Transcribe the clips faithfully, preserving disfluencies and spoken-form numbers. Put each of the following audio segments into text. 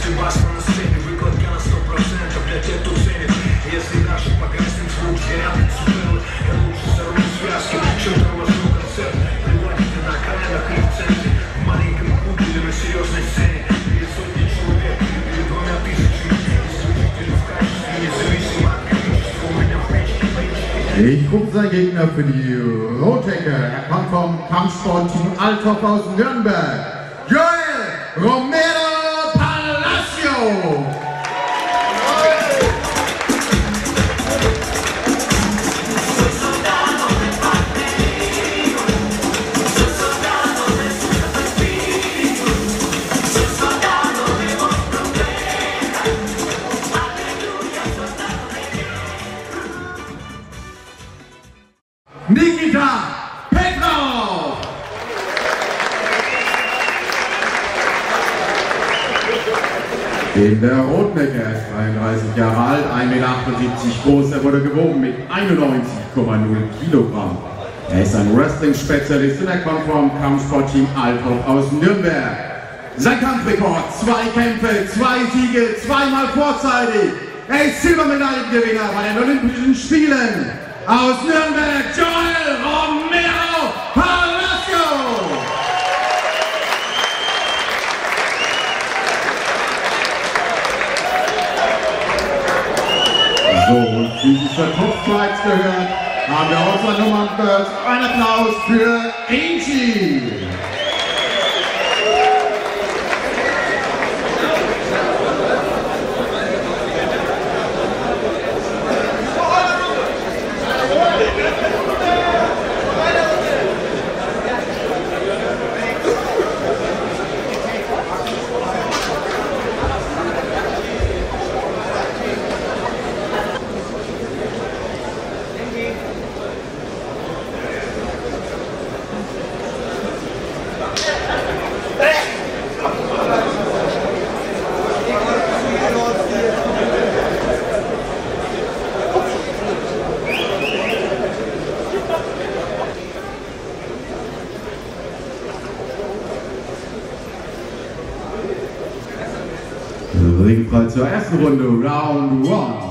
Ich gucke sein Gegner für die Rotecke. Er kommt vom Kampfsportteam Althoff aus Nürnberg. Yoel Romero Palacio. NIKITA Petrovs! Der Rotnecker ist dreiunddreißig Jahre alt, ein Meter achtundsiebzig groß, er wurde gewogen mit einundneunzig Komma null Kilogramm. Er ist ein Wrestling-Spezialist und er kommt vom Kampfsportteam Althoff aus Nürnberg. Sein Kampfrekord, zwei Kämpfe, zwei Siege, zweimal vorzeitig. Er ist Silbermedaillengewinner bei den Olympischen Spielen. Aus Nürnberg, Yoel Romero Palacio! So, und wie sich der Topflights gehört, haben wir auch seine Nummern gehört. Ein Applaus für Angie! Ringfrei zur ersten Runde, Round One.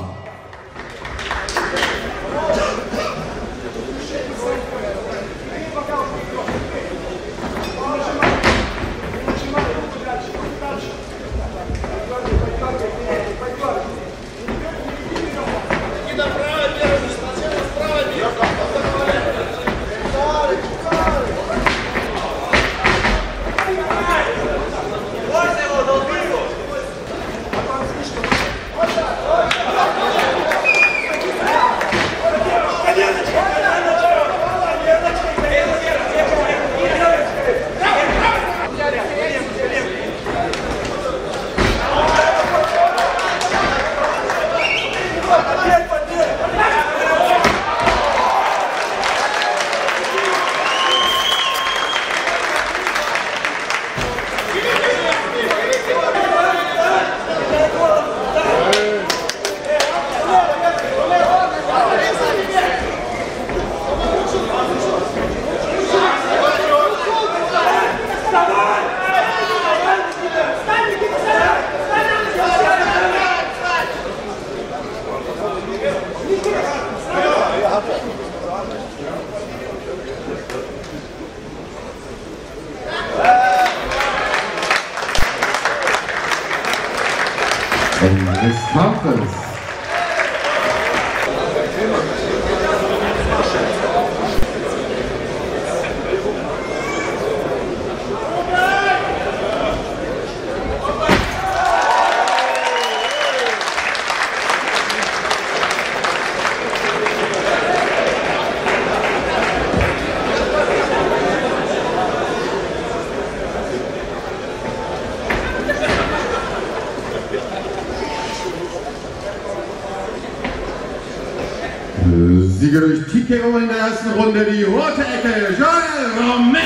Ende des Kampfes. Sieger durch T K O in der ersten Runde, die rote Ecke, Yoel Romero.